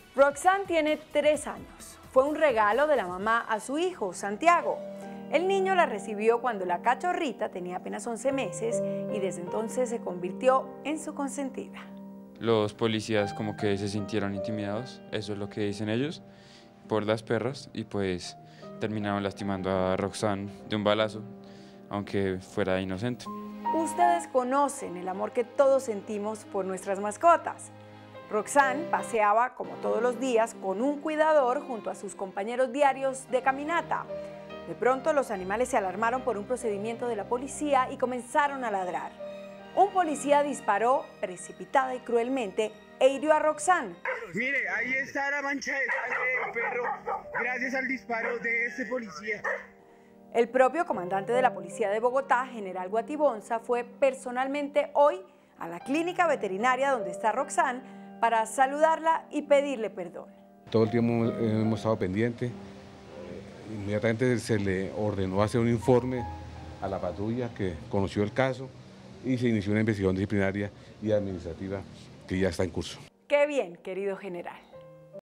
Roxanne tiene 3 años. Fue un regalo de la mamá a su hijo, Santiago. El niño la recibió cuando la cachorrita tenía apenas 11 meses y desde entonces se convirtió en su consentida. Los policías como que se sintieron intimidados, eso es lo que dicen ellos, por las perras y pues terminaron lastimando a Roxanne de un balazo, aunque fuera inocente. Ustedes conocen el amor que todos sentimos por nuestras mascotas. Roxanne paseaba, como todos los días, con un cuidador junto a sus compañeros diarios de caminata. De pronto los animales se alarmaron por un procedimiento de la policía y comenzaron a ladrar. Un policía disparó precipitada y cruelmente e hirió a Roxanne. Mire, ahí está la mancha de sangre del perro, gracias al disparo de este policía. El propio comandante de la Policía de Bogotá, General Guatibonza, fue personalmente hoy a la clínica veterinaria donde está Roxanne para saludarla y pedirle perdón. Todo el tiempo hemos estado pendientes. Inmediatamente se le ordenó hacer un informe a la patrulla que conoció el caso y se inició una investigación disciplinaria y administrativa que ya está en curso. ¡Qué bien, querido general!